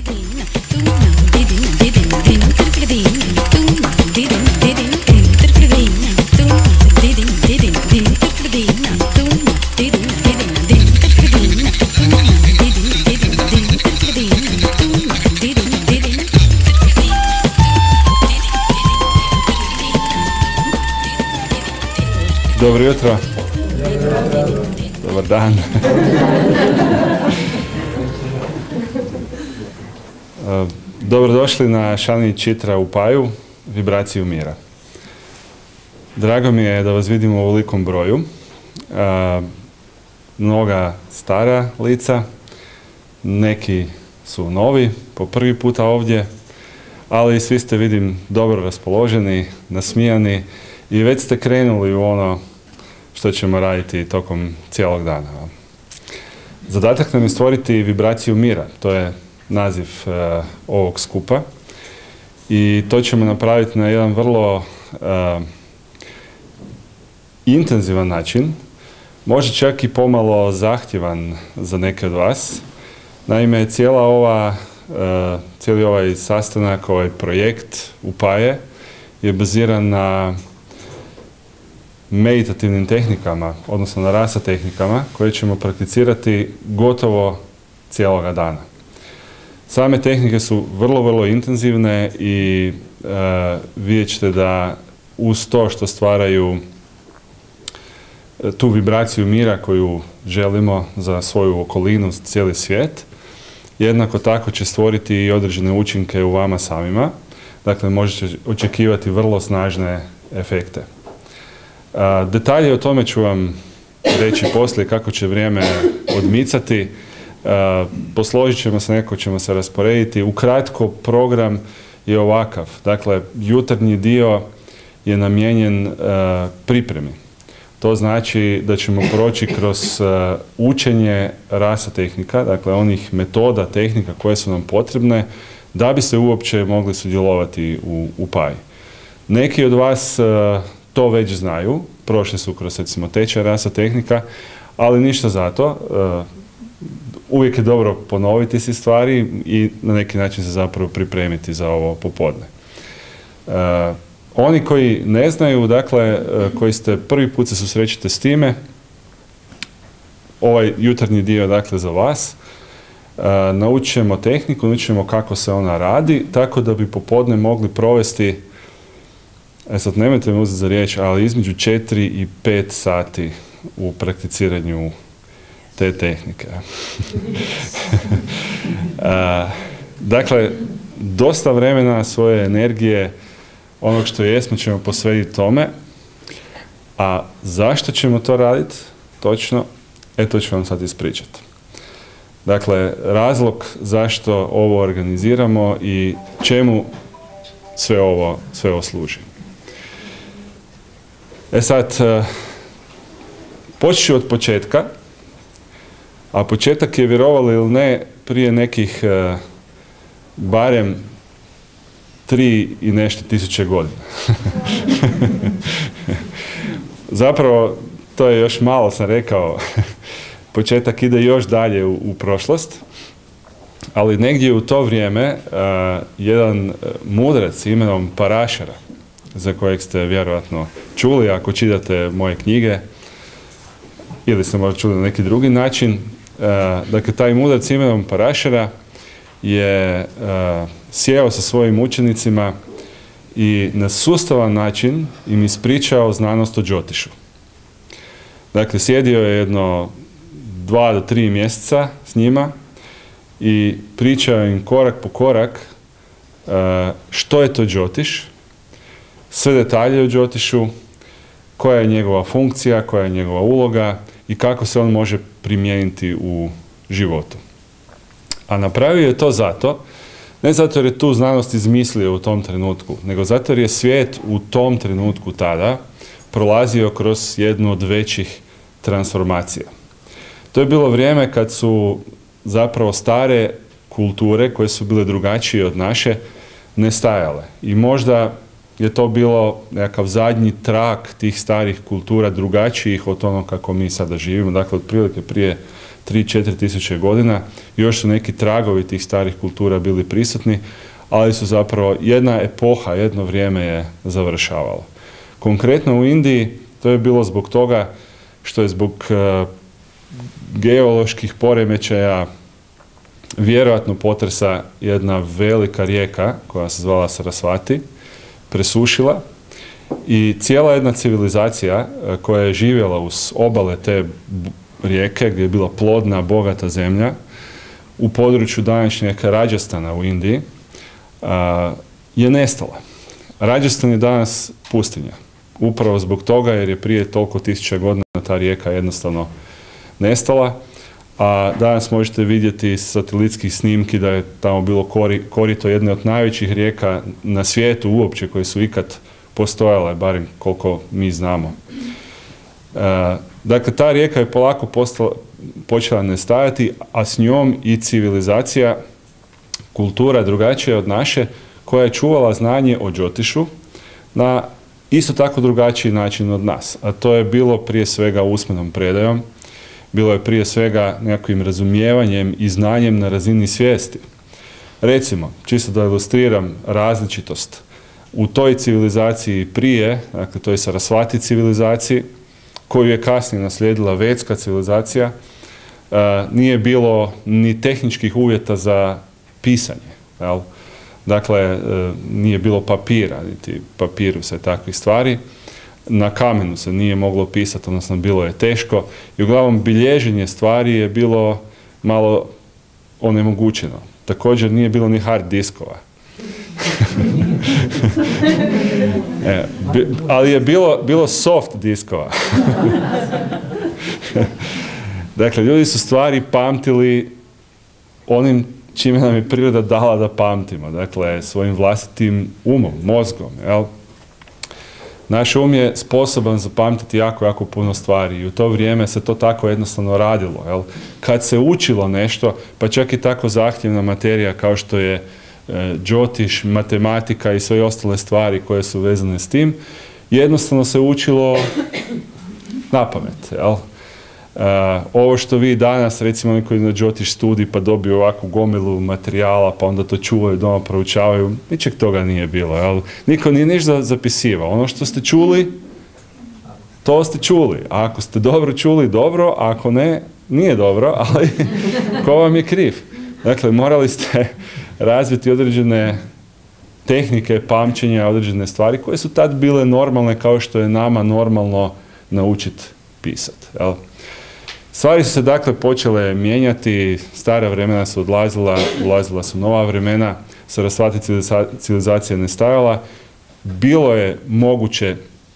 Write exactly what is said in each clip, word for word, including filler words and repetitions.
Dobro jutro. Dobar dan. Dobrodošli na Šalini Čitra u Paju, vibraciju mira. Drago mi je da vas vidimo u velikom broju. Mnoga stara lica, neki su novi, po prvi puta ovdje, ali svi ste, vidim, dobro raspoloženi, nasmijani i već ste krenuli u ono što ćemo raditi tokom cijelog dana. Zadatak nam je stvoriti vibraciju mira, to je naziv uh, ovog skupa, i to ćemo napraviti na jedan vrlo uh, intenzivan način, možda čak i pomalo zahtjevan za neke od vas. Naime, cijela ova, uh, cijeli ovaj sastanak, ovaj projekt Upaje je baziran na meditativnim tehnikama, odnosno na rasa tehnikama, koje ćemo prakticirati gotovo cijeloga dana. Same tehnike su vrlo, vrlo intenzivne i e, vidjet ćete da uz to što stvaraju tu vibraciju mira koju želimo za svoju okolinu, za cijeli svijet, jednako tako će stvoriti i određene učinke u vama samima. Dakle, možete očekivati vrlo snažne efekte. A, detalje o tome ću vam reći poslije kako će vrijeme odmicati. A, posložit ćemo se, neko ćemo se rasporediti. Ukratko, program je ovakav. Dakle, jutarnji dio je namijenjen a, pripremi. To znači da ćemo proći kroz a, učenje rasa tehnika, dakle onih metoda, tehnika koje su nam potrebne da bi se uopće mogli sudjelovati u, u Paji. Neki od vas a, to već znaju, prošli su kroz, recimo, tečaj rasa tehnika, ali ništa zato. Uh, uvijek je dobro ponoviti si stvari i na neki način se zapravo pripremiti za ovo popodne. Uh, oni koji ne znaju, dakle, uh, koji ste prvi put se susrećete s time, ovaj jutarnji dio, dakle, za vas, uh, naučit ćemo tehniku, naučit ćemo kako se ona radi, tako da bi popodne mogli provesti, e sad nemojte me uzeti za riječ, ali između četiri i pet sati u prakticiranju te tehnike. A, dakle, dosta vremena, svoje energije, onog što jesmo, ćemo posvetiti tome. A zašto ćemo to raditi točno? E, to ću vam sad ispričati. Dakle, razlog zašto ovo organiziramo i čemu sve ovo, sve ovo služi. E sad, počet ću od početka, a početak je, vjerovali ili ne, prije nekih barem tri i nešto tisuće godina. Zapravo, to je još malo, sam rekao, početak ide još dalje u, u prošlost, ali negdje u to vrijeme a, jedan mudrac imenom Parašara, za kojeg ste vjerojatno čuli ako čitate moje knjige ili ste možda čuli na neki drugi način. Uh, dakle, taj mudrac imenom Parašara je uh, sjeo sa svojim učenicima i na sustavan način im ispričao znanost o Džotišu. Dakle, sjedio je jedno dva do tri mjeseca s njima i pričao im korak po korak uh, što je to Džotiš, sve detalje o Džotišu, koja je njegova funkcija, koja je njegova uloga i kako se on može primijeniti u životu. A napravio je to zato, ne zato jer je tu znanost izmislio u tom trenutku, nego zato jer je svijet u tom trenutku tada prolazio kroz jednu od većih transformacija. To je bilo vrijeme kad su zapravo stare kulture, koje su bile drugačije od naše, nestajale. I možda je to bilo nekakav zadnji trak tih starih kultura drugačijih od onog kako mi sada živimo. Dakle, otprilike prije tri do četiri tisuće godina. Još su neki tragovi tih starih kultura bili prisutni, ali su zapravo jedna epoha, jedno vrijeme je završavalo. Konkretno u Indiji to je bilo zbog toga što je zbog uh, geoloških poremećaja, vjerojatno potresa, jedna velika rijeka koja se zvala Sarasvati presušila i cijela jedna civilizacija uh, koja je živjela uz obale te rijeke, gdje je bila plodna, bogata zemlja, u području današnjeg Rajasthana u Indiji, uh, je nestala. Rajasthan je danas pustinja. Upravo zbog toga jer je prije toliko tisuća godina ta rijeka jednostavno nestala, a danas možete vidjeti iz satelitskih snimki da je tamo bilo kori, korito jedne od najvećih rijeka na svijetu uopće koje su ikad postojale, barem koliko mi znamo. E, dakle, ta rijeka je polako postala, počela nestajati, a s njom i civilizacija, kultura drugačija od naše, koja je čuvala znanje o Džotišu na isto tako drugačiji način od nas. A to je bilo prije svega usmenom predajom, bilo je prije svega nekakvim razumijevanjem i znanjem na razini svijesti. Recimo, čisto da ilustriram različitost, u toj civilizaciji prije, dakle toj Sarasvati civilizaciji, koju je kasnije naslijedila Vedska civilizacija, uh, nije bilo ni tehničkih uvjeta za pisanje, jel? Dakle, nije bilo papira, niti papiru se takvih stvari. Na kamenu se nije moglo pisati, odnosno bilo je teško. I uglavnom bilježenje stvari je bilo malo onemogućeno. Također nije bilo ni hard diskova. e, bi, ali je bilo, bilo soft diskova. Dakle, ljudi su stvari pamtili onim čime nam je priroda dala da pamtimo, dakle, svojim vlastitim umom, mozgom, jel? Naš um je sposoban zapamtiti jako, jako puno stvari i u to vrijeme se to tako jednostavno radilo, jel? Kad se učilo nešto, pa čak i tako zahtjevna materija kao što je e, Džotiš, matematika i sve ostale stvari koje su vezane s tim, jednostavno se učilo na pamet, jel? Uh, ovo što vi danas, recimo oni koji na Džotiš studij pa dobiju ovakvu gomilu materijala, pa onda to čuvaju doma, proučavaju, ničeg toga nije bilo, jel? Niko nije ništa zapisivao. Ono što ste čuli, to ste čuli. A ako ste dobro čuli, dobro, a ako ne, nije dobro, ali ko vam je kriv? Dakle, morali ste razviti određene tehnike pamćenja, određene stvari koje su tad bile normalne kao što je nama normalno naučiti pisati, jel? Stvari su se dakle počele mijenjati, stara vremena su odlazila, ulazila su nova vremena, Sarasvati civilizacija nestajala, bilo je moguće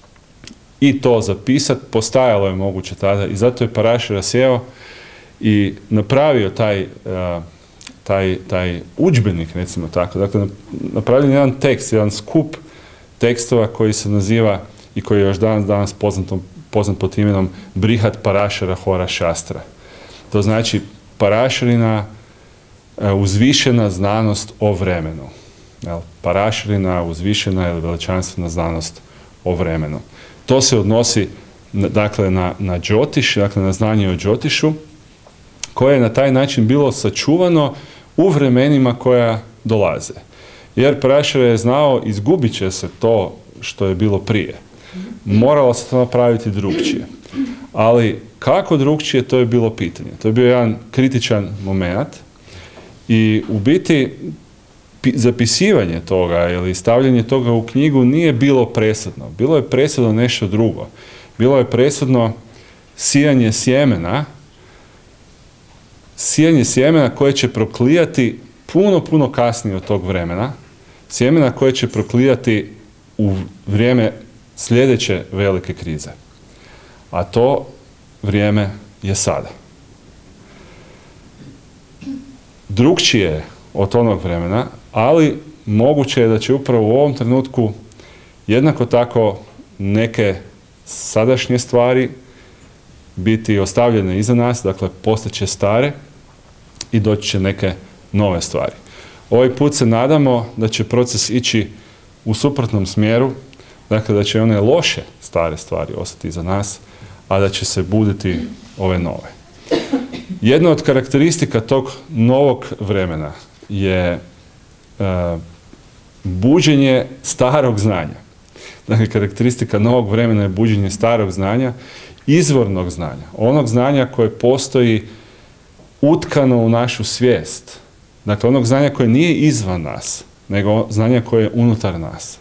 i to zapisati, postajalo je moguće tada i zato je Parašara sjeo i napravio taj, uh, taj, taj udžbenik, recimo tako, dakle napravljen jedan tekst, jedan skup tekstova koji se naziva i koji je još danas, danas poznatom poznat pod imenom Brihat Parašara Hora Šastra. To znači Parašarina uzvišena znanost o vremenu. Jel? Parašarina uzvišena ili veličanstvena znanost o vremenu. To se odnosi dakle, na, na Džotiš, dakle na znanje o Džotišu, koje je na taj način bilo sačuvano u vremenima koja dolaze. Jer Parašara je znao, izgubit će se to što je bilo prije. Moralo se to napraviti drugčije. Ali kako drugčije, to je bilo pitanje. To je bio jedan kritičan moment i u biti zapisivanje toga ili stavljanje toga u knjigu nije bilo presudno. Bilo je presudno nešto drugo. Bilo je presudno sijanje sjemena, sijanje sjemena koje će proklijati puno, puno kasnije od tog vremena, sjemena koje će proklijati u vrijeme sljedeće velike krize. A to vrijeme je sada. Drugčije je od onog vremena, ali moguće je da će upravo u ovom trenutku jednako tako neke sadašnje stvari biti ostavljene iza nas, dakle postaće stare i doći će neke nove stvari. Ovaj put se nadamo da će proces ići u suprotnom smjeru, dakle da će one loše stare stvari ostati iza nas, a da će se buditi ove nove. Jedna od karakteristika tog novog vremena je uh, buđenje starog znanja. Dakle, karakteristika novog vremena je buđenje starog znanja, izvornog znanja, onog znanja koje postoji utkano u našu svijest. Dakle, onog znanja koje nije izvan nas, nego znanja koje je unutar nas.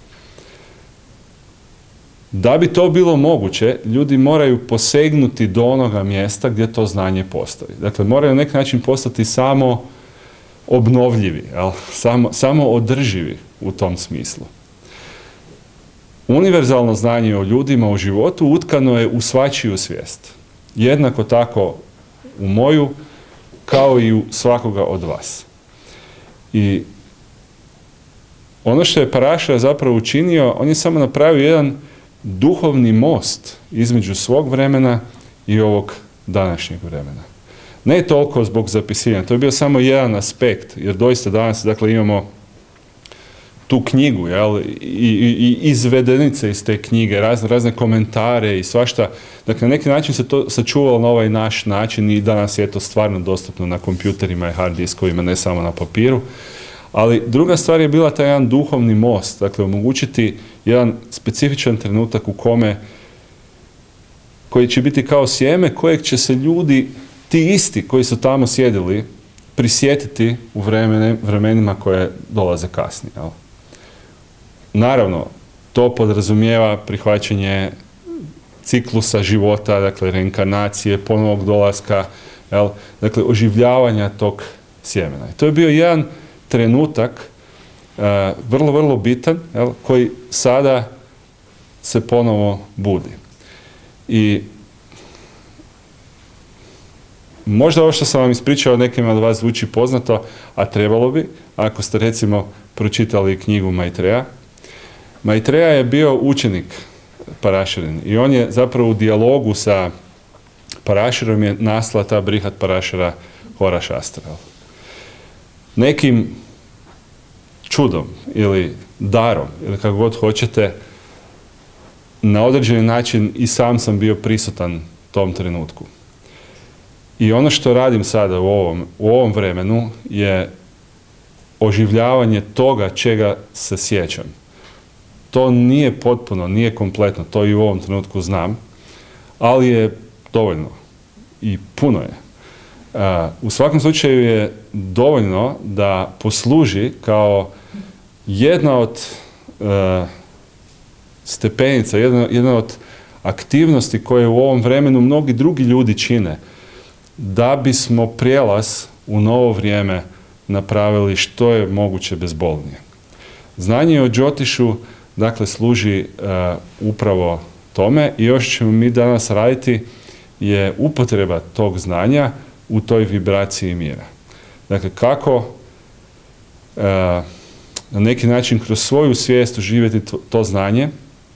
Da bi to bilo moguće, ljudi moraju posegnuti do onoga mjesta gdje to znanje postoji. Dakle, moraju na neki način postati samo obnovljivi, jel? Samo, samo održivi u tom smislu. Univerzalno znanje o ljudima, o životu, utkano je u svačiju svijest. Jednako tako u moju, kao i u svakoga od vas. I ono što je Parašara zapravo učinio, on je samo napravio jedan duhovni most između svog vremena i ovog današnjeg vremena. Ne toliko zbog zapisivanja, to je bio samo jedan aspekt, jer doista danas, dakle, imamo tu knjigu, jel, i, i, i izvedenice iz te knjige, razne, razne komentare i svašta. Dakle, na neki način se to sačuvalo na ovaj naš način i danas je to stvarno dostupno na kompjuterima i hard diskovima, ne samo na papiru. Ali druga stvar je bila taj jedan duhovni most, dakle, omogućiti jedan specifičan trenutak u kome, koji će biti kao sjeme, kojeg će se ljudi, ti isti koji su tamo sjedili, prisjetiti u vremene, vremenima koje dolaze kasnije. Jel? Naravno, to podrazumijeva prihvaćanje ciklusa života, dakle, reinkarnacije, ponovnog dolaska, jel? Dakle, oživljavanja tog sjemena. I to je bio jedan trenutak, uh, vrlo, vrlo bitan, jel? Koji sada se ponovo budi. I možda ovo što sam vam ispričao nekima od vas zvuči poznato, a trebalo bi, ako ste recimo pročitali knjigu Maitreya. Maitreya je bio učenik Parašarin i on je zapravo u dijalogu sa Parašarom je nastala ta Brihat Parašara Hora Šastra. Nekim čudom ili darom, ili kako god hoćete, na određeni način i sam sam bio prisutan tom trenutku. I ono što radim sada u ovom, u ovom vremenu je oživljavanje toga čega se sjećam. To nije potpuno, nije kompletno, to i u ovom trenutku znam, ali je dovoljno i puno je. Uh, u svakom slučaju je dovoljno da posluži kao jedna od uh, stepenica, jedna, jedna od aktivnosti koje u ovom vremenu mnogi drugi ljudi čine, da bismo prijelaz u novo vrijeme napravili što je moguće bezbolnije. Znanje o Džotišu, dakle, služi uh, upravo tome i još ćemo mi danas raditi je upotreba tog znanja u toj vibraciji mira. Dakle, kako uh, na neki način kroz svoju svijest uživjeti to, to znanje,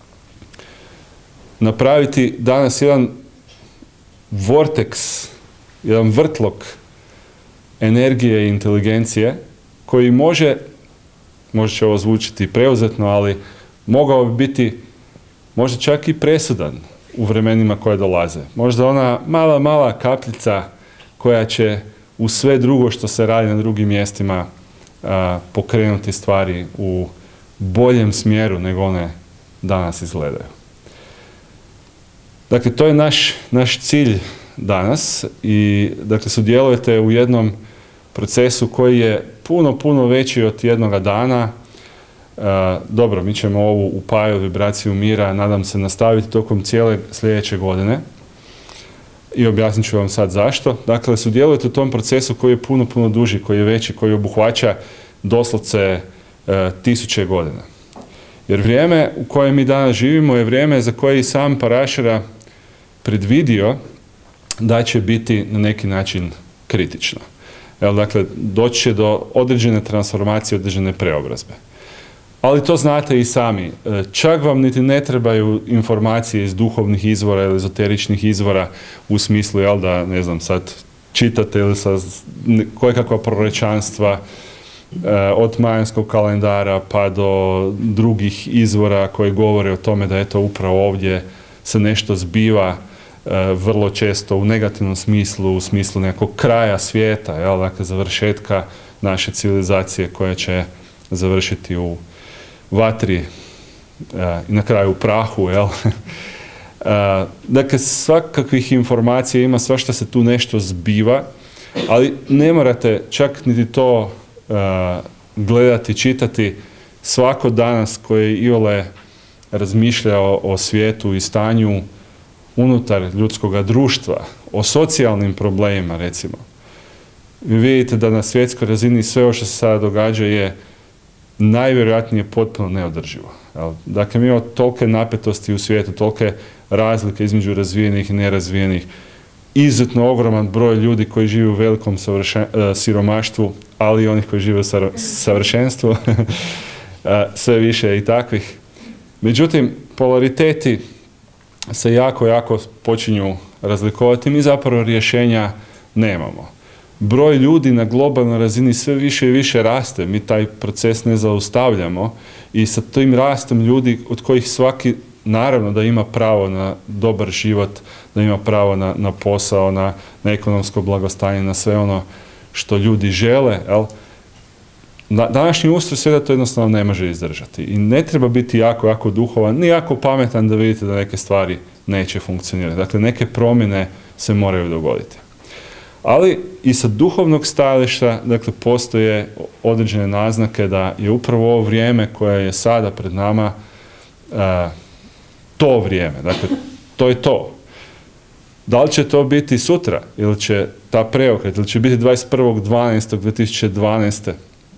napraviti danas jedan vorteks, jedan vrtlog energije i inteligencije koji može, možda će ovo zvučiti preuzetno, ali mogao bi biti možda čak i presudan u vremenima koje dolaze. Možda ona mala, mala kapljica koja će u sve drugo što se radi na drugim mjestima a, pokrenuti stvari u boljem smjeru nego one danas izgledaju. Dakle, to je naš, naš cilj danas i, dakle, sudjelujete u jednom procesu koji je puno, puno veći od jednoga dana. Uh, dobro, mi ćemo ovu upaju vibraciju mira, nadam se, nastaviti tokom cijele sljedeće godine i objasnit ću vam sad zašto. Dakle, sudjelujete u tom procesu koji je puno, puno duži, koji je veći, koji obuhvaća doslovce uh, tisuće godina. Jer vrijeme u kojem mi danas živimo je vrijeme za koje i sam Parašara predvidio da će biti na neki način kritično. Jel, dakle, doći će do određene transformacije, određene preobrazbe. Ali to znate i sami. Čak vam niti ne trebaju informacije iz duhovnih izvora ili ezoteričnih izvora u smislu, jel, da, ne znam, sad čitate ili sa kojekakva prorečanstva od majanskog kalendara pa do drugih izvora koji govore o tome da eto upravo ovdje se nešto zbiva vrlo često u negativnom smislu, u smislu nekog kraja svijeta, jel, dakle završetka naše civilizacije koja će završiti u vatri i na kraju u prahu, jel. Dakle, svakakvih informacija ima, svašta se tu nešto zbiva, ali ne morate čak niti to gledati, čitati. Svako danas koji iole razmišlja o, o svijetu i stanju unutar ljudskog društva, o socijalnim problemima, recimo, vi vidite da na svjetskoj razini sve ovo što se sada događa je najvjerojatnije potpuno neodrživo. Dakle, mi imamo tolike napetosti u svijetu, tolike razlike između razvijenih i nerazvijenih, izuzetno ogroman broj ljudi koji žive u velikom siromaštvu, ali i onih koji žive u savršenstvu, sve više i takvih. Međutim, polariteti se jako, jako počinju razlikovati. Mi zapravo rješenja nemamo. Broj ljudi na globalnoj razini sve više i više raste. Mi taj proces ne zaustavljamo i sa tim rastom ljudi od kojih svaki naravno da ima pravo na dobar život, da ima pravo na, na posao, na, na ekonomsko blagostanje, na sve ono što ljudi žele, jel? Na, današnji ustroj svijeta to jednostavno ne može izdržati. I ne treba biti jako, jako duhovan, ni jako pametan da vidite da neke stvari neće funkcionirati. Dakle, neke promjene se moraju dogoditi. Ali i sa duhovnog stajališta, dakle, postoje određene naznake da je upravo ovo vrijeme koje je sada pred nama uh, to vrijeme. Dakle, to je to. Da li će to biti sutra, ili će ta preokret, ili će biti dvadeset prvog dvanaestog dvije tisuće dvanaeste,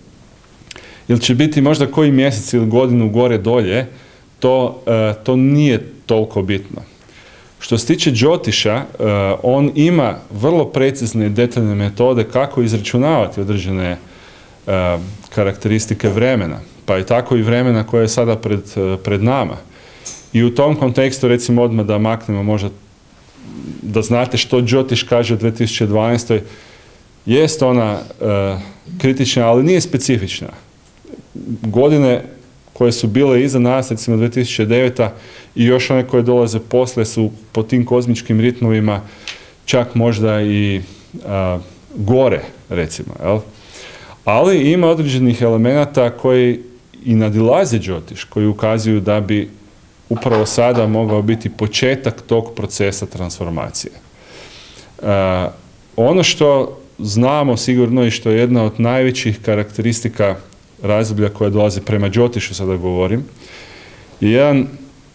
ili će biti možda koji mjesec ili godinu gore dolje, to, uh, to nije toliko bitno. Što se tiče Džotiša, uh, on ima vrlo precizne i detaljne metode kako izračunavati određene uh, karakteristike vremena, pa i tako i vremena koje je sada pred, uh, pred nama. I u tom kontekstu, recimo odmah da maknemo možda, da znate što Džotiš kaže u dvije tisuće dvanaestoj. Jest ona uh, kritična, ali nije specifična. Godine koje su bile iza nas, recimo dvije tisuće deveta i još one koje dolaze poslije su po tim kozmičkim ritmovima čak možda i a, gore, recimo. Jel? Ali ima određenih elemenata koji i nadilaze Džotiš, koji ukazuju da bi upravo sada mogao biti početak tog procesa transformacije. A, ono što znamo sigurno i što je jedna od najvećih karakteristika razdoblja koje dolaze prema Džotišu, sada govorim, je jedan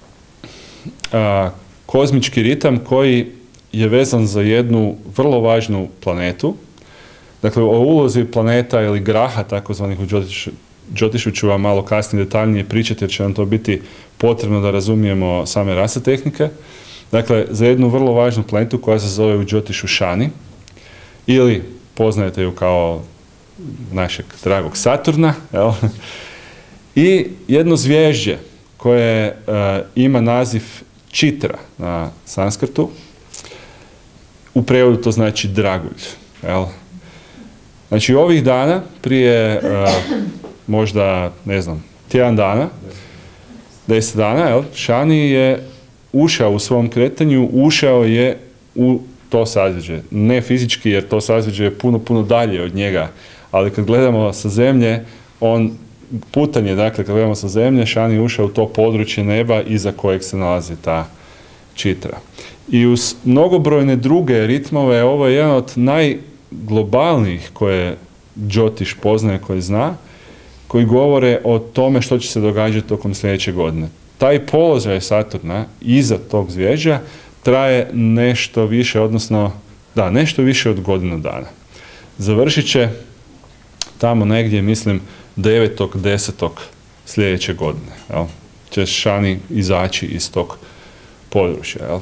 a, kozmički ritam koji je vezan za jednu vrlo važnu planetu. Dakle, o ulozi planeta ili graha, takozvanih u Džotišu, Džotišu ću vam malo kasnije detaljnije pričati, jer će nam to biti potrebno da razumijemo same rase tehnike. Dakle, za jednu vrlo važnu planetu koja se zove u Džotišu Šani, ili poznajete ju kao našeg dragog Saturna, jel? I jedno zvježđe koje uh, ima naziv Čitra na sanskrtu. U prevodu to znači dragulj. Jel? Znači, ovih dana, prije uh, možda, ne znam, tjedan dana, deset dana, jel? Šani je ušao u svom kretanju, ušao je u to sazvježđe. Ne fizički, jer to sazvježđe je puno, puno dalje od njega, ali kad gledamo sa zemlje, on putanje, dakle, kad gledamo sa zemlje, Šani je ušao u to područje neba iza kojeg se nalazi ta Čitra. I uz mnogobrojne druge ritmove, ovo je jedan od najglobalnijih koje Džotiš poznaje, koji zna, koji govore o tome što će se događati tokom sljedeće godine. Taj položaj Saturna iza tog zvježđa traje nešto više, odnosno, da, nešto više od godinu dana. Završit će tamo negdje, mislim, devetog desetog sljedeće godine. Jel? Će Šani izaći iz tog područja. Jel?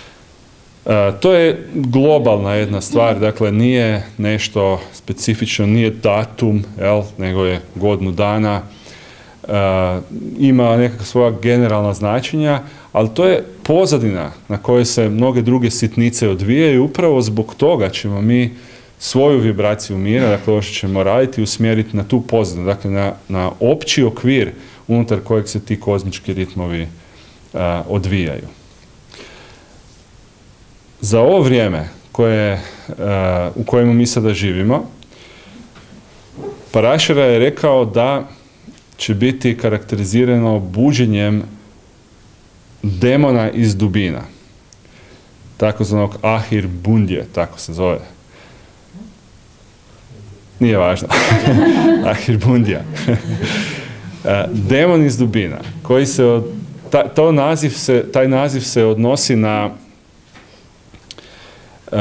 E, to je globalna jedna stvar, dakle, nije nešto specifično, nije datum, jel? Nego je godinu dana. E, ima nekakva svoja generalna značenja, ali to je pozadina na kojoj se mnoge druge sitnice odvijaju. Upravo zbog toga ćemo mi svoju vibraciju mira, dakle ovo što ćemo raditi, usmjeriti na tu pozadinu, dakle na, na opći okvir unutar kojeg se ti kozmički ritmovi a, odvijaju. za ovo vrijeme koje, uh, u kojemu mi sada živimo, Parašara je rekao da će biti karakterizirano buđenjem demona iz dubina, takozvanog Ahir Bundje, tako se zove. Nije važno. Ahir Bundja. Demon iz dubina, koji se od, ta, to naziv se, taj naziv se odnosi na uh,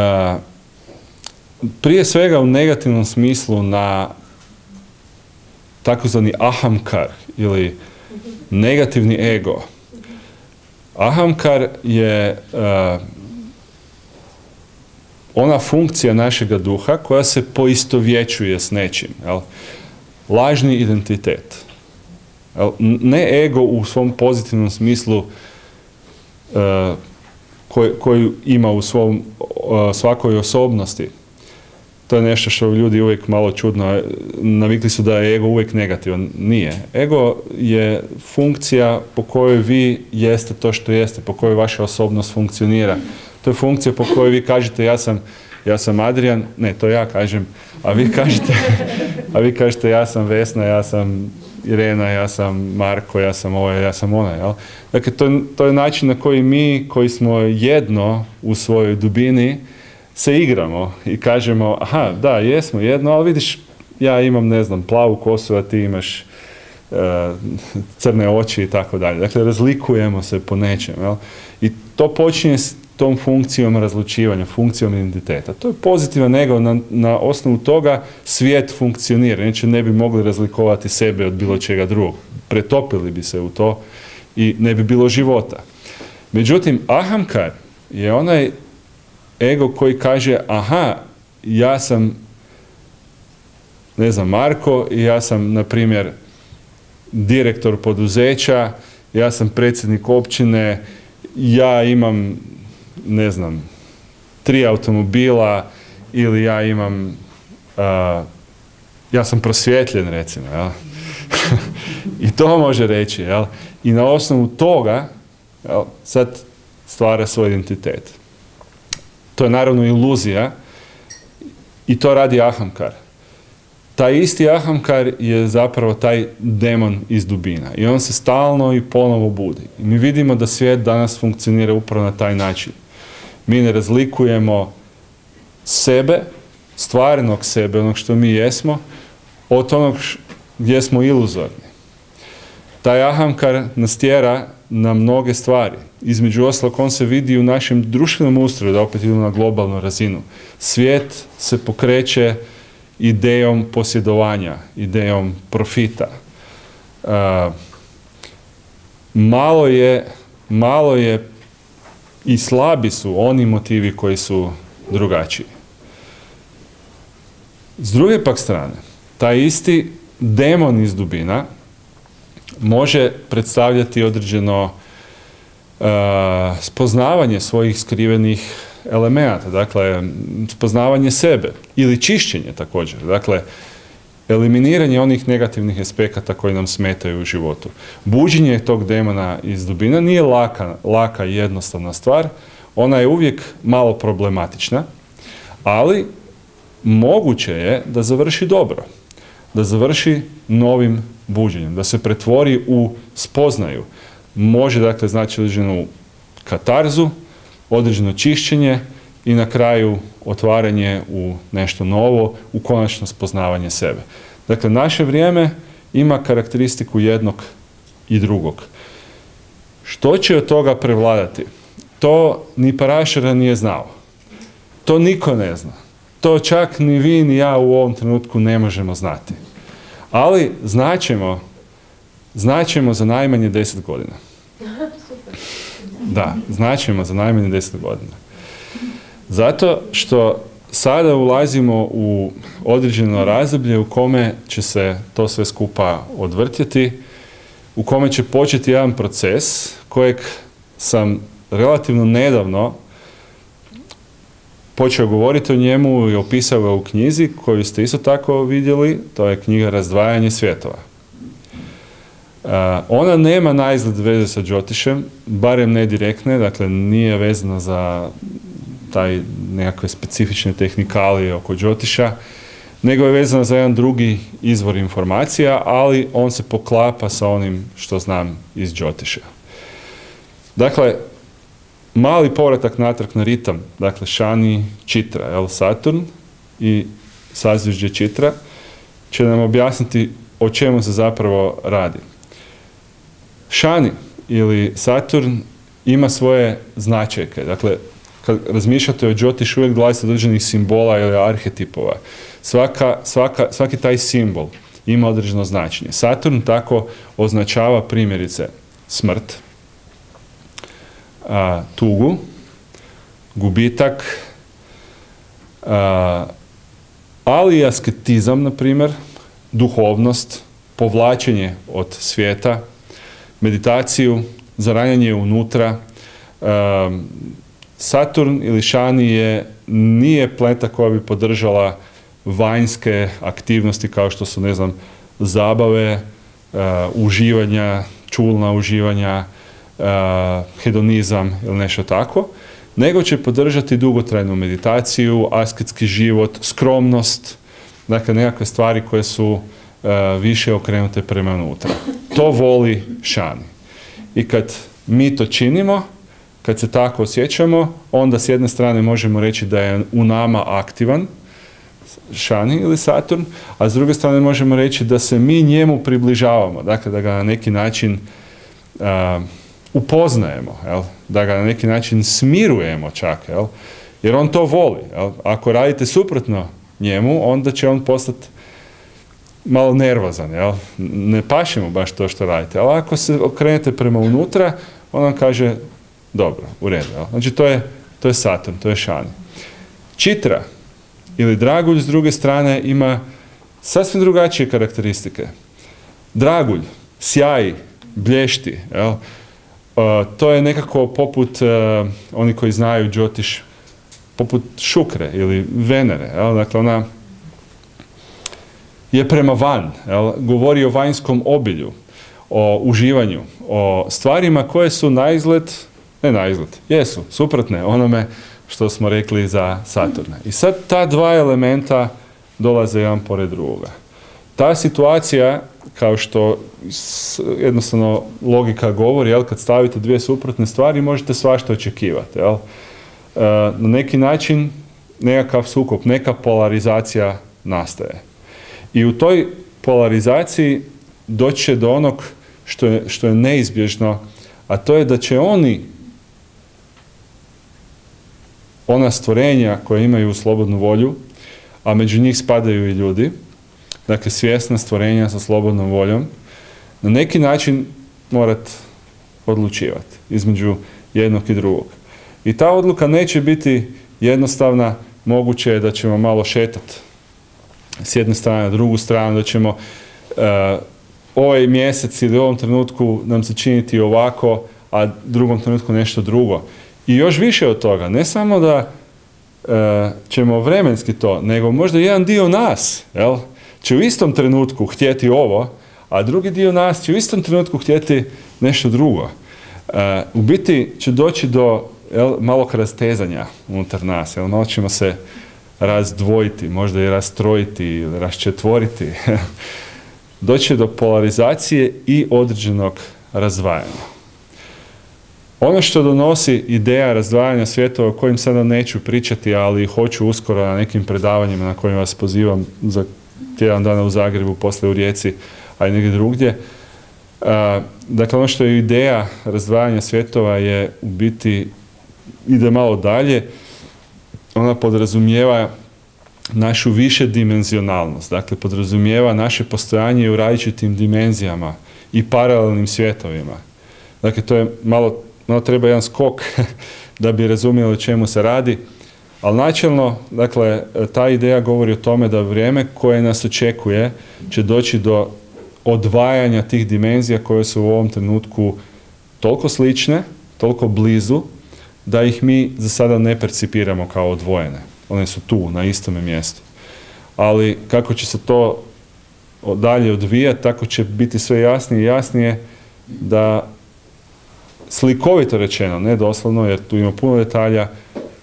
prije svega u negativnom smislu na takozvani ahamkar ili negativni ego. Ahamkar je uh, ona funkcija našega duha koja se poistovjećuje s nečim. Jel? Lažni identitet. Jel? Ne ego u svom pozitivnom smislu uh, koj, koju ima u svom, uh, svakoj osobnosti. To je nešto što ljudi uvijek malo čudno, navikli su da je ego uvijek negativan. Nije. Ego je funkcija po kojoj vi jeste to što jeste, po kojoj vaša osobnost funkcionira. To je funkcija po kojoj vi kažete ja sam, ja sam Adrian, ne, to ja kažem, a vi kažete, a vi kažete ja sam Vesna, ja sam Irena, ja sam Marko, ja sam ovaj, ja sam ona, jel? Dakle, to, to je način na koji mi, koji smo jedno u svojoj dubini, se igramo i kažemo, aha, da, jesmo jedno, ali vidiš, ja imam, ne znam, plavu kosu, a ti imaš uh, crne oči i tako dalje. Dakle, razlikujemo se po nečem, jel? I to počinje s tom funkcijom razlučivanja, funkcijom identiteta. To je pozitivan ego, na, na osnovu toga svijet funkcionira, inače ne bi mogli razlikovati sebe od bilo čega drugog. Pretopili bi se u to i ne bi bilo života. Međutim, ahamkar je onaj ego koji kaže, aha, ja sam, ne znam, Marko i ja sam, na primjer, direktor poduzeća, ja sam predsjednik općine, ja imam, ne znam, tri automobila ili ja imam, uh, ja sam prosvjetljen, recimo, jel? I to može reći, jel? I na osnovu toga, jel, sad stvara svoj identitet. To je naravno iluzija i to radi ahamkar. Taj isti ahamkar je zapravo taj demon iz dubina i on se stalno i ponovo budi. I mi vidimo da svijet danas funkcionira upravo na taj način. Mi ne razlikujemo sebe, stvarnog sebe, onog što mi jesmo, od onog gdje smo iluzorni. Taj ahamkar nas tjera na mnoge stvari. Između ostalog, on se vidi u našem društvenom ustroju, da opet idemo na globalnu razinu. Svijet se pokreće idejom posjedovanja, idejom profita. Uh, malo je, malo je i slabi su oni motivi koji su drugačiji. S druge pak strane, taj isti demon iz dubina može predstavljati određeno uh, spoznavanje svojih skrivenih elemenata, dakle, spoznavanje sebe ili čišćenje također, dakle, eliminiranje onih negativnih aspekata koji nam smetaju u životu. Buđenje tog demona iz dubina nije laka, laka i jednostavna stvar, ona je uvijek malo problematična, ali moguće je da završi dobro, da završi novim buđenjem, da se pretvori u spoznaju. Može, dakle, znači određenu katarzu, određeno čišćenje i na kraju otvaranje u nešto novo, u konačno spoznavanje sebe. Dakle, naše vrijeme ima karakteristiku jednog i drugog. Što će od toga prevladati? To ni Parašara nije znao. To niko ne zna. To čak ni vi ni ja u ovom trenutku ne možemo znati. Ali znaćemo, znaćemo za najmanje deset godina. Da, znaćemo za najmanje deset godina. Zato što sada ulazimo u određeno razdoblje u kome će se to sve skupa odvrtjeti, u kome će početi jedan proces kojeg sam relativno nedavno počeo govoriti o njemu i opisao ga u knjizi koju ste isto tako vidjeli, to je knjiga Razdvajanje svjetova. Uh, ona nema naizgled veze sa Džotišem, barem ne direktne, dakle nije vezana za taj nekakve specifične tehnikalije oko Džotiša, nego je vezano za jedan drugi izvor informacija, ali on se poklapa sa onim što znam iz Džotiša. Dakle, mali povratak natrag na ritam, dakle Šani Čitra, jel, Saturn i sazvižđe Čitra, će nam objasniti o čemu se zapravo radi. Šani ili Saturn ima svoje značajke. Dakle, kad razmišljate o Džotišu, uvijek dolazi određenih simbola ili arhetipova. Svaka, svaka, svaki taj simbol ima određeno značenje. Saturn tako označava primjerice smrt, a, tugu, gubitak, a, ali i asketizam, na primjer, duhovnost, povlačenje od svijeta, meditaciju, zaranjanje unutra. Um, Saturn ili Šani je, nije planeta koja bi podržala vanjske aktivnosti kao što su, ne znam, zabave, uh, uživanja, čulna uživanja, uh, hedonizam ili nešto tako, nego će podržati dugotrajnu meditaciju, asketski život, skromnost, dakle nekakve stvari koje su uh, više okrenute prema unutra. To voli Šani. I kad mi to činimo, kad se tako osjećamo, onda s jedne strane možemo reći da je u nama aktivan Šani ili Saturn, a s druge strane možemo reći da se mi njemu približavamo, dakle da ga na neki način uh, upoznajemo, jel? Da ga na neki način smirujemo čak, jel? Jer on to voli. Jel? Ako radite suprotno njemu, onda će on postati malo nervozan, jel? Ne paše mu baš to što radite, ali ako se okrenete prema unutra, on vam kaže dobro, u redu. Jel? Znači to je, to je Saturn, to je Šani. Čitra ili Dragulj s druge strane ima sasvim drugačije karakteristike. Dragulj sjaji, blješti, jel? Uh, to je nekako poput, uh, oni koji znaju Džotiš, poput Šukre ili Venere, jel? Dakle ona je prema van, jel? Govori o vanjskom obilju, o uživanju, o stvarima koje su naizgled, ne naizgled, jesu, suprotne onome što smo rekli za Saturna. I sad ta dva elementa dolaze jedan pored drugoga. Ta situacija, kao što jednostavno logika govori, jel, kad stavite dvije suprotne stvari, možete svašta očekivati. Jel? E, na neki način nekakav sukob, neka polarizacija nastaje. I u toj polarizaciji doći će do onog što je, što je neizbježno, a to je da će oni, ona stvorenja koja imaju slobodnu volju, a među njih spadaju i ljudi, dakle svjesna stvorenja sa slobodnom voljom, na neki način morat odlučivati između jednog i drugog. I ta odluka neće biti jednostavna, moguće je da ćemo malo šetati s jedne strane na drugu stranu, da ćemo uh, ovaj mjesec ili u ovom trenutku nam se činiti ovako, a u drugom trenutku nešto drugo. I još više od toga, ne samo da uh, ćemo vremenski to, nego možda jedan dio nas, jel, će u istom trenutku htjeti ovo, a drugi dio nas će u istom trenutku htjeti nešto drugo. Uh, u biti će doći do, jel, malog rastezanja unutar nas, jel, malo ćemo se razdvojiti, možda i rastrojiti ili raščetvoriti. Doći do polarizacije i određenog razdvajanja. Ono što donosi ideja razdvajanja svjetova, o kojim sada neću pričati, ali hoću uskoro na nekim predavanjima na kojima vas pozivam za tjedan dana u Zagrebu, poslije u Rijeci, a i negdje drugdje. Dakle, ono što je ideja razdvajanja svjetova je u biti, ide malo dalje, ona podrazumijeva našu višedimenzionalnost, dakle podrazumijeva naše postojanje u različitim dimenzijama i paralelnim svjetovima. Dakle, to je malo, malo treba jedan skok da bi razumjeli o čemu se radi, ali načelno, dakle, ta ideja govori o tome da vrijeme koje nas očekuje će doći do odvajanja tih dimenzija koje su u ovom trenutku toliko slične, toliko blizu, da ih mi za sada ne percipiramo kao odvojene. One su tu, na istome mjestu. Ali kako će se to dalje odvijati, tako će biti sve jasnije i jasnije da, slikovito rečeno, ne doslovno, jer tu ima puno detalja,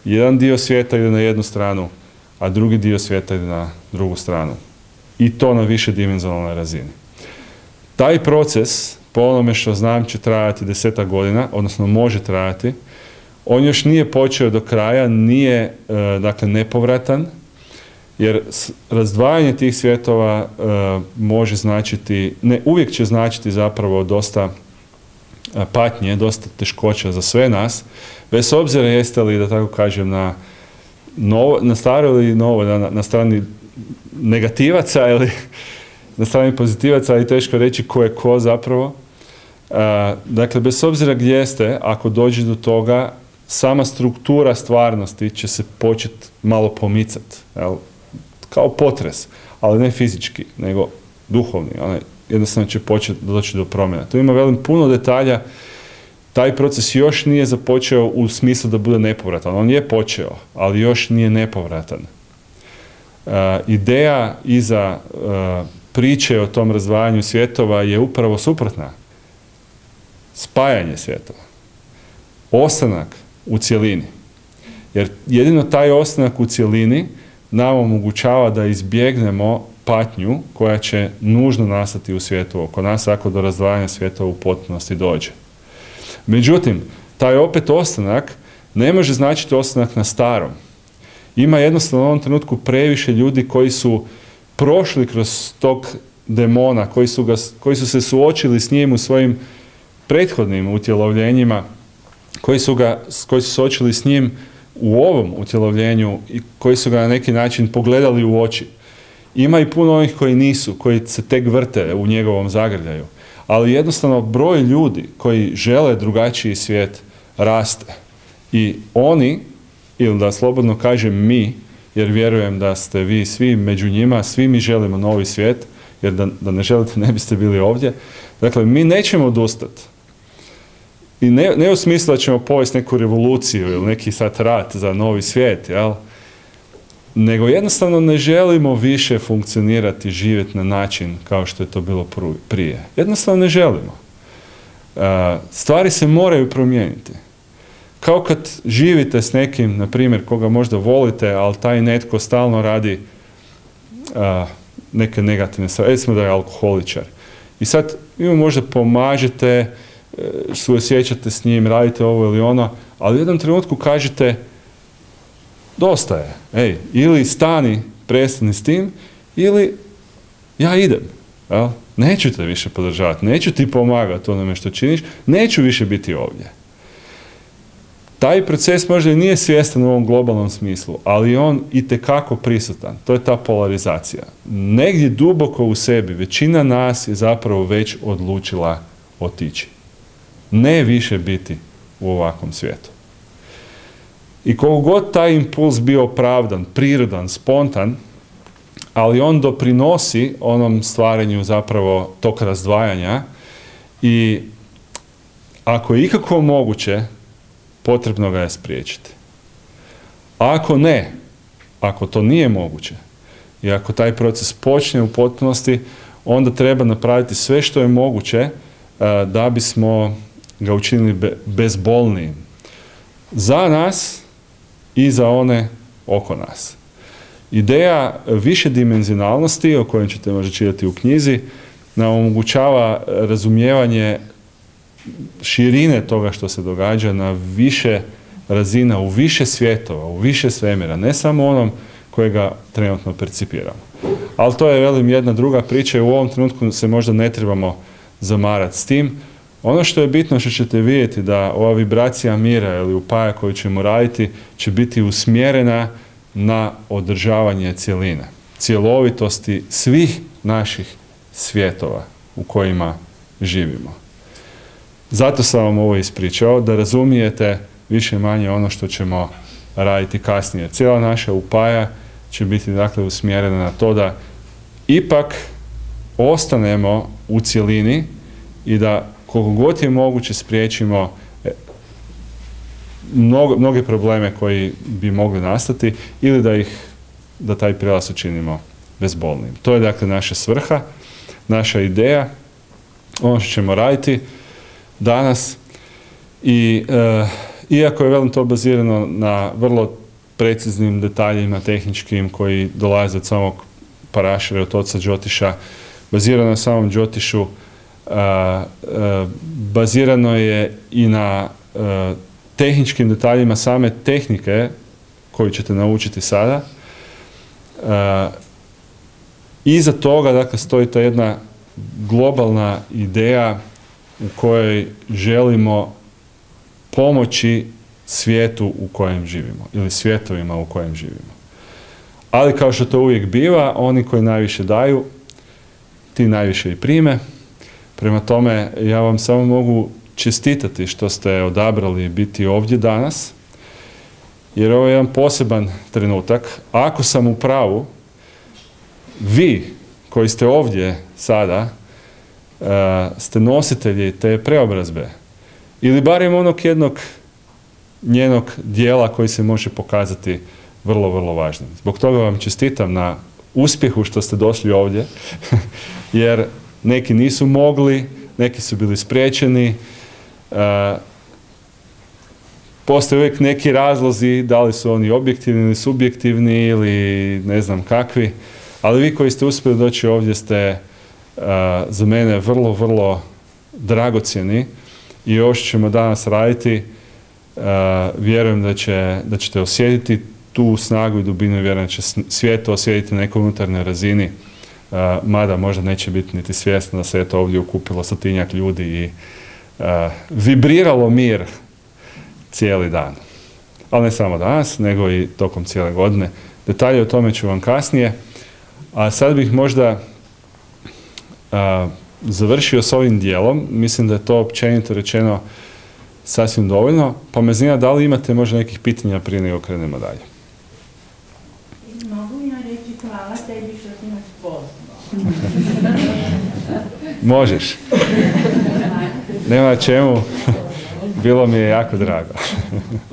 jedan dio svijeta ide na jednu stranu, a drugi dio svijeta ide na drugu stranu. I to na više dimenzionalnoj razini. Taj proces, po onome što znam, će trajati desetak godina, odnosno može trajati. On još nije počeo do kraja, nije e, dakle nepovratan, jer razdvajanje tih svjetova e, može značiti, ne, uvijek će značiti zapravo dosta patnje, dosta teškoća za sve nas, bez obzira jeste li, da tako kažem, na, novo, na staro ili novo, na, na strani negativaca ili na strani pozitivaca, ali teško reći ko je ko zapravo. Uh, dakle, bez obzira gdje ste, ako dođe do toga, sama struktura stvarnosti će se početi malo pomicati. Kao potres, ali ne fizički, nego duhovni. Onaj, jednostavno će početi doći do promjena. Tu ima velim puno detalja. Taj proces još nije započeo u smislu da bude nepovratan. On je počeo, ali još nije nepovratan. Uh, ideja iza uh, priče o tom razdvajanju svjetova je upravo suprotna. Spajanje svjetova. Ostanak u cjelini. Jer jedino taj ostanak u cjelini nam omogućava da izbjegnemo patnju koja će nužno nastati u svijetu oko nas ako do razdvajanja svjetova u potpunosti dođe. Međutim, taj opet ostanak ne može značiti ostanak na starom. Ima jednostavno u ovom trenutku previše ljudi koji su prošli kroz tog demona, koji su, ga, koji su se suočili s njim u svojim prethodnim utjelovljenjima, koji su, ga, koji su suočili s njim u ovom utjelovljenju i koji su ga na neki način pogledali u oči. Ima i puno onih koji nisu, koji se tek vrte u njegovom zagrljaju. Ali jednostavno broj ljudi koji žele drugačiji svijet raste. I oni, ili da slobodno kažem mi, jer vjerujem da ste vi svi među njima, svi mi želimo novi svijet, jer da, da ne želite ne biste bili ovdje. Dakle, mi nećemo odustati. I ne, ne u smislu da ćemo povesti neku revoluciju ili neki sad rat za novi svijet, jel? Nego jednostavno ne želimo više funkcionirati, živjeti na način kao što je to bilo prije. Jednostavno ne želimo. Stvari se moraju promijeniti. Kao kad živite s nekim, na primjer, koga možda volite, ali taj netko stalno radi a, neke negativne stvari. Recimo da je alkoholičar. I sad vi mu možda pomažete, suosjećate s njim, radite ovo ili ono, ali u jednom trenutku kažete dosta je. Ej, ili stani, prestani s tim, ili ja idem. Jel? Neću te više podržavati, neću ti pomagati onome što činiš, neću više biti ovdje. Taj proces možda i nije svjestan u ovom globalnom smislu, ali on itekako prisutan. To je ta polarizacija. Negdje duboko u sebi većina nas je zapravo već odlučila otići. Ne više biti u ovakvom svijetu. I koliko god taj impuls bio opravdan, prirodan, spontan, ali on doprinosi onom stvaranju zapravo tog razdvajanja i ako je ikako moguće, potrebno ga je spriječiti. A ako ne, ako to nije moguće i ako taj proces počne u potpunosti, onda treba napraviti sve što je moguće uh, da bismo ga učinili be, bezbolnijim. Za nas i za one oko nas. Ideja višedimenzionalnosti, o kojoj ćete možda čitati u knjizi, nam omogućava razumijevanje širine toga što se događa na više razina, u više svjetova, u više svemira, ne samo onom kojega trenutno percipiramo. Ali to je, velim, jedna druga priča i u ovom trenutku se možda ne trebamo zamarati s tim. Ono što je bitno što ćete vidjeti da ova vibracija mira ili upaja koju ćemo raditi će biti usmjerena na održavanje cjeline, cjelovitosti svih naših svjetova u kojima živimo. Zato sam vam ovo ispričao, da razumijete više manje ono što ćemo raditi kasnije. Cijela naša upaja će biti dakle usmjerena na to da ipak ostanemo u cjelini i da koliko god je moguće spriječimo mnogo, mnoge probleme koji bi mogli nastati ili da ih, da taj prijelaz učinimo bezbolnim. To je dakle naša svrha, naša ideja, ono što ćemo raditi danas i e, iako je velim to bazirano na vrlo preciznim detaljima tehničkim koji dolaze od samog parašira, od oca Džotiša, bazirano na samom Džotišu, Uh, uh, bazirano je i na uh, tehničkim detaljima same tehnike koju ćete naučiti sada. Uh, iza toga, dakle, stoji ta jedna globalna ideja u kojoj želimo pomoći svijetu u kojem živimo ili svijetovima u kojem živimo. Ali kao što to uvijek biva, oni koji najviše daju, ti najviše i prime. Prema tome, ja vam samo mogu čestitati što ste odabrali biti ovdje danas, jer ovo je jedan poseban trenutak. Ako sam u pravu, vi koji ste ovdje sada, uh, ste nositelji te preobrazbe, ili barem onog jednog njenog dijela koji se može pokazati vrlo, vrlo važnim. Zbog toga vam čestitam na uspjehu što ste došli ovdje, jer neki nisu mogli, neki su bili spriječeni. Uh, postoje uvijek neki razlozi, da li su oni objektivni ili subjektivni ili ne znam kakvi, ali vi koji ste uspjeli doći ovdje ste uh, za mene vrlo, vrlo dragocjeni i još ćemo danas raditi. Uh, vjerujem da, će, da ćete osjetiti tu snagu i dubinu i vjerujem da će svijet osjetiti na nekoj unutarnjoj razini. Uh, mada možda neće biti niti svjesno da se je to ovdje ukupilo stotinjak ljudi i uh, vibriralo mir cijeli dan. Ali ne samo danas, nego i tokom cijele godine. Detalje o tome ću vam kasnije. A sad bih možda uh, završio s ovim dijelom. Mislim da je to općenito rečeno sasvim dovoljno. Pa me zanima da li imate možda nekih pitanja prije nego krenemo dalje. Mogu ja reći hvala tebi što si nas pozvao. Možeš. Nema čemu. Bilo mi je jako drago.